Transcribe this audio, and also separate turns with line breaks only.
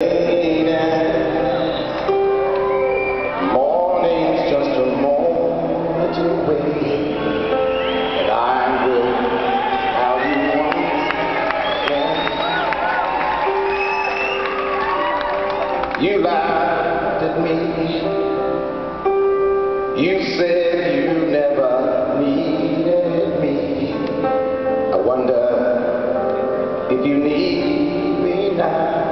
Morning's just a moment away, and I will have you once again. You laughed at me. You said you never needed me. I wonder if you need me now.